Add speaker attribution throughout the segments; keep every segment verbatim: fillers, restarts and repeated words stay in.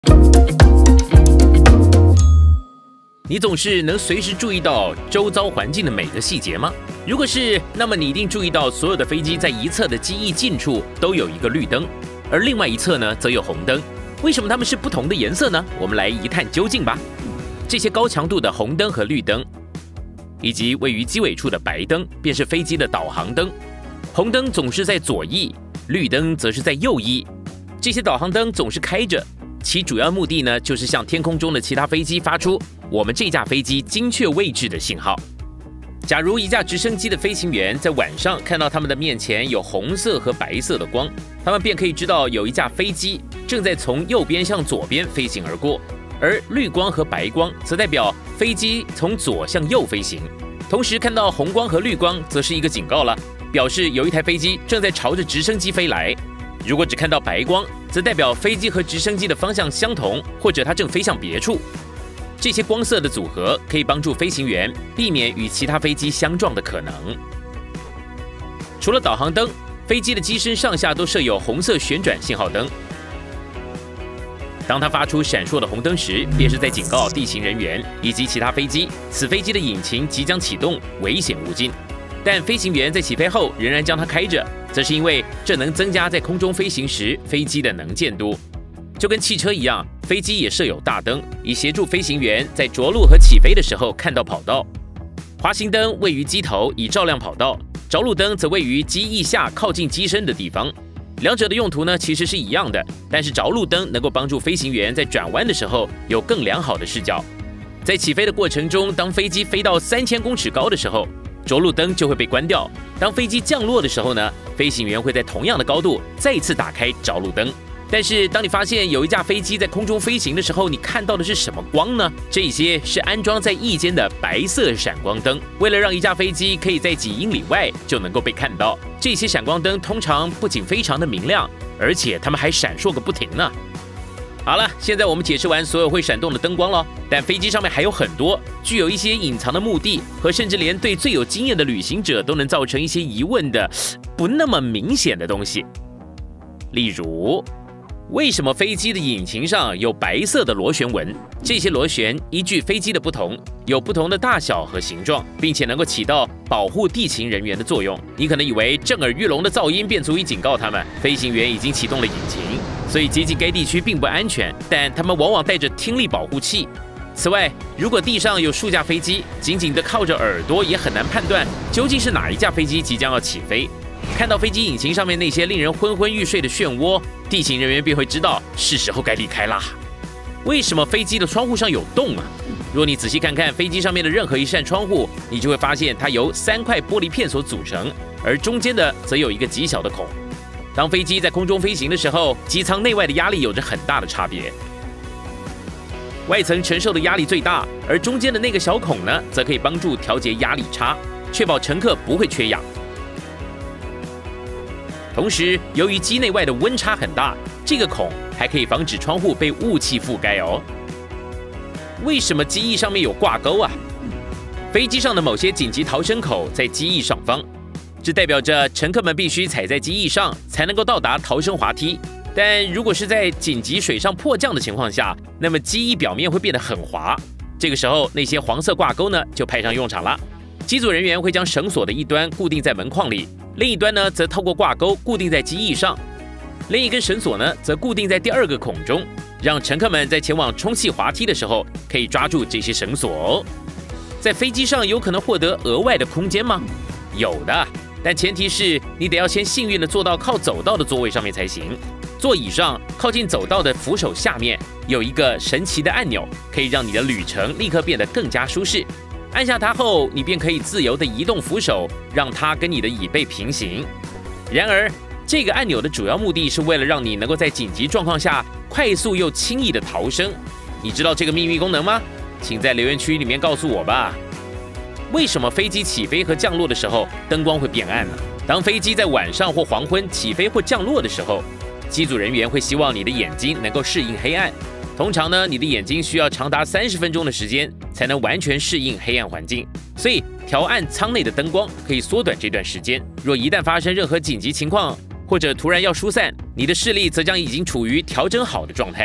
Speaker 1: 你总是能随时注意到周遭环境的每个细节吗？如果是，那么你一定注意到所有的飞机在一侧的机翼近处都有一个绿灯，而另外一侧呢则有红灯。为什么它们是不同的颜色呢？我们来一探究竟吧。这些高强度的红灯和绿灯，以及位于机尾处的白灯，便是飞机的导航灯。红灯总是在左翼，绿灯则是在右翼。这些导航灯总是开着，其主要目的呢，就是向天空中的其他飞机发出我们这架飞机精确位置的信号。假如一架直升机的飞行员在晚上看到他们的面前有红色和白色的光，他们便可以知道有一架飞机正在从右边向左边飞行而过，而绿光和白光则代表飞机从左向右飞行。同时看到红光和绿光则是一个警告了，表示有一台飞机正在朝着直升机飞来。如果只看到白光，则代表飞机和直升机的方向相同，或者它正飞向别处。这些光色的组合可以帮助飞行员避免与其他飞机相撞的可能。除了导航灯，飞机的机身上下都设有红色旋转信号灯。当它发出闪烁的红灯时，便是在警告地勤人员以及其他飞机，此飞机的引擎即将启动，危险无尽。但飞行员在起飞后仍然将它开着，则是因为这能增加在空中飞行时飞机的能见度。就跟汽车一样，飞机也设有大灯，以协助飞行员在着陆和起飞的时候看到跑道。滑行灯位于机头，以照亮跑道；着陆灯则位于机翼下靠近机身的地方。两者的用途呢其实是一样的，但是着陆灯能够帮助飞行员在转弯的时候有更良好的视角。在起飞的过程中，当飞机飞到三千公尺高的时候，着陆灯就会被关掉。当飞机降落的时候呢，飞行员会在同样的高度再次打开着陆灯。但是当你发现有一架飞机在空中飞行的时候，你看到的是什么光呢？这些是安装在翼间的白色闪光灯。为了让一架飞机可以在几英里外就能够被看到，这些闪光灯通常不仅非常的明亮，而且它们还闪烁个不停呢。好了，现在我们解释完所有会闪动的灯光了，但飞机上面还有很多具有一些隐藏的目的，和甚至连对最有经验的旅行者都能造成一些疑问的不那么明显的东西。例如，为什么飞机的引擎上有白色的螺旋纹？这些螺旋依据飞机的不同，有不同的大小和形状，并且能够起到保护地勤人员的作用。你可能以为震耳欲聋的噪音便足以警告他们，飞行员已经启动了引擎，所以接近该地区并不安全，但他们往往带着听力保护器。此外，如果地上有数架飞机，紧紧地靠着耳朵，也很难判断究竟是哪一架飞机即将要起飞。看到飞机引擎上面那些令人昏昏欲睡的漩涡，地勤人员便会知道是时候该离开啦。为什么飞机的窗户上有洞啊？若你仔细看看飞机上面的任何一扇窗户，你就会发现它由三块玻璃片所组成，而中间的则有一个极小的孔。当飞机在空中飞行的时候，机舱内外的压力有着很大的差别。外层承受的压力最大，而中间的那个小孔呢，则可以帮助调节压力差，确保乘客不会缺氧。同时，由于机内外的温差很大，这个孔还可以防止窗户被雾气覆盖哦。为什么机翼上面有挂钩啊？飞机上的某些紧急逃生口在机翼上方，这代表着乘客们必须踩在机翼上才能够到达逃生滑梯。但如果是在紧急水上迫降的情况下，那么机翼表面会变得很滑，这个时候那些黄色挂钩呢就派上用场了。机组人员会将绳索的一端固定在门框里，另一端呢则透过挂钩固定在机翼上，另一根绳索呢则固定在第二个孔中，让乘客们在前往充气滑梯的时候可以抓住这些绳索哦。在飞机上有可能获得额外的空间吗？有的，但前提是你得要先幸运的坐到靠走道的座位上面才行。座椅上靠近走道的扶手下面有一个神奇的按钮，可以让你的旅程立刻变得更加舒适。按下它后，你便可以自由地移动扶手，让它跟你的椅背平行。然而，这个按钮的主要目的是为了让你能够在紧急状况下快速又轻易地逃生。你知道这个秘密功能吗？请在留言区里面告诉我吧。为什么飞机起飞和降落的时候灯光会变暗呢？当飞机在晚上或黄昏起飞或降落的时候，机组人员会希望你的眼睛能够适应黑暗。通常呢，你的眼睛需要长达三十分钟的时间才能完全适应黑暗环境，所以调暗舱内的灯光可以缩短这段时间。若一旦发生任何紧急情况，或者突然要疏散，你的视力则将已经处于调整好的状态。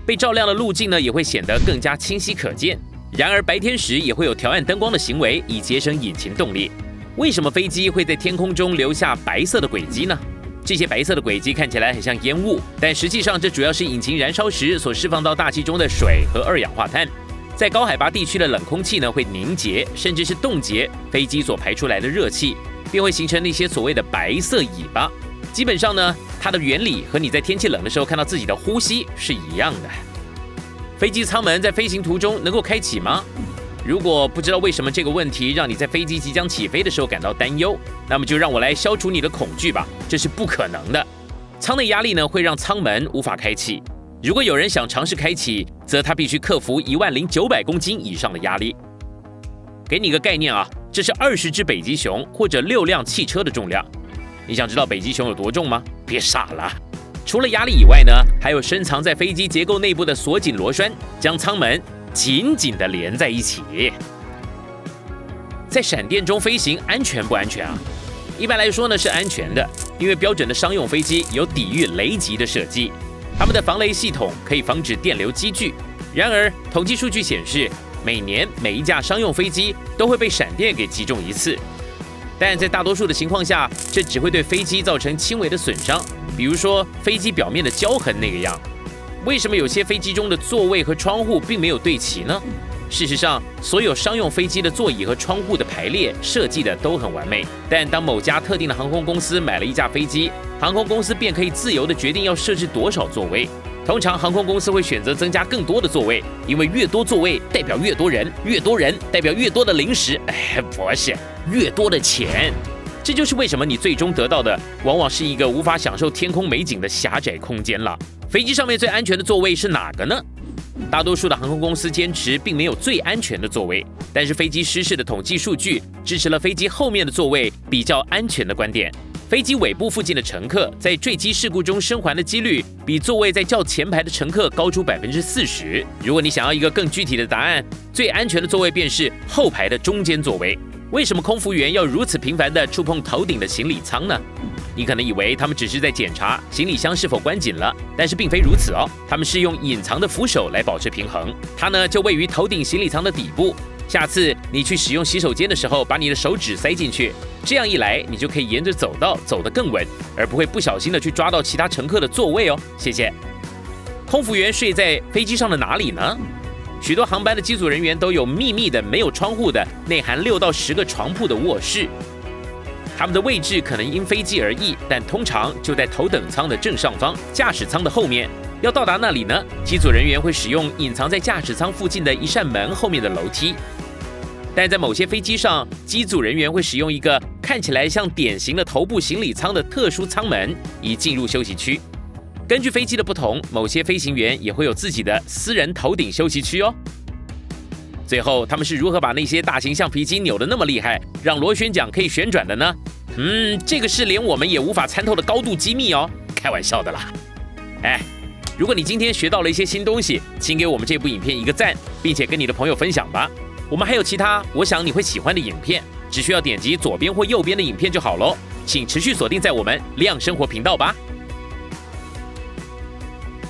Speaker 1: 被照亮的路径呢也会显得更加清晰可见。然而白天时也会有调暗灯光的行为，以节省引擎动力。为什么飞机会在天空中留下白色的轨迹呢？这些白色的轨迹看起来很像烟雾，但实际上这主要是引擎燃烧时所释放到大气中的水和二氧化碳。在高海拔地区的冷空气呢会凝结，甚至是冻结飞机所排出来的热气，便会形成那些所谓的白色尾巴。基本上呢，它的原理和你在天气冷的时候看到自己的呼吸是一样的。飞机舱门在飞行途中能够开启吗？如果不知道为什么这个问题让你在飞机即将起飞的时候感到担忧，那么就让我来消除你的恐惧吧，这是不可能的。舱内压力呢会让舱门无法开启。如果有人想尝试开启，则他必须克服一万零九百公斤以上的压力。给你个概念啊，这是二十只北极熊或者六辆汽车的重量。你想知道北极熊有多重吗？别傻了。除了压力以外呢，还有深藏在飞机结构内部的锁紧螺栓，将舱门紧紧地连在一起。在闪电中飞行安全不安全啊？一般来说呢是安全的，因为标准的商用飞机有抵御雷击的设计。他们的防雷系统可以防止电流积聚。然而，统计数据显示，每年每一架商用飞机都会被闪电给击中一次。但在大多数的情况下，这只会对飞机造成轻微的损伤，比如说飞机表面的胶痕那个样。为什么有些飞机中的座位和窗户并没有对齐呢？事实上，所有商用飞机的座椅和窗户的排列设计的都很完美。但当某家特定的航空公司买了一架飞机，航空公司便可以自由地决定要设置多少座位。通常，航空公司会选择增加更多的座位，因为越多座位代表越多人，越多人代表越多的零食，哎，不是，越多的钱。这就是为什么你最终得到的往往是一个无法享受天空美景的狭窄空间了。飞机上面最安全的座位是哪个呢？大多数的航空公司坚持并没有最安全的座位，但是飞机失事的统计数据支持了飞机后面的座位比较安全的观点。飞机尾部附近的乘客在坠机事故中生还的几率比座位在较前排的乘客高出百分之四十。如果你想要一个更具体的答案，最安全的座位便是后排的中间座位。为什么空服员要如此频繁地触碰头顶的行李舱呢？你可能以为他们只是在检查行李箱是否关紧了，但是并非如此哦。他们是用隐藏的扶手来保持平衡，它呢就位于头顶行李舱的底部。下次你去使用洗手间的时候，把你的手指塞进去，这样一来，你就可以沿着走道走得更稳，而不会不小心的去抓到其他乘客的座位哦。谢谢。空服员睡在飞机上的哪里呢？许多航班的机组人员都有秘密的、没有窗户的、内含六到十个床铺的卧室。他们的位置可能因飞机而异，但通常就在头等舱的正上方，驾驶舱的后面。要到达那里呢，机组人员会使用隐藏在驾驶舱附近的一扇门后面的楼梯。但在某些飞机上，机组人员会使用一个看起来像典型的头部行李舱的特殊舱门，以进入休息区。根据飞机的不同，某些飞行员也会有自己的私人头顶休息区哦。最后，他们是如何把那些大型橡皮筋扭得那么厉害，让螺旋桨可以旋转的呢？嗯，这个是连我们也无法参透的高度机密哦。开玩笑的啦。哎，如果你今天学到了一些新东西，请给我们这部影片一个赞，并且跟你的朋友分享吧。我们还有其他我想你会喜欢的影片，只需要点击左边或右边的影片就好咯。请持续锁定在我们亮生活频道吧。